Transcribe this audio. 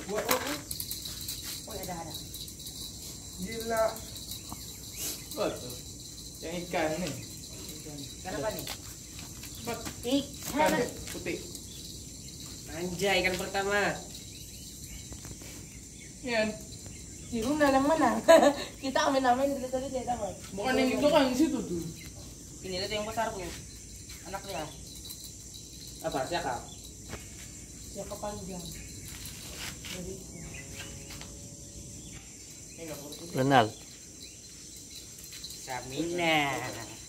Oh, ada. Gila. Betul. Yang ikan nih. Ikan apa nih? Ikan putih. Anjay, ikan pertama. Yan. Yung nanang mana. Kita amin-amin dulu tadi dia tahu. Bukan yang itu kan di situ tuh. Ini lihat yang besar punya. Anak dia. Apa? Siapa? Ya kepanjang. Jadi Ini enggak putih. Renal. Samina.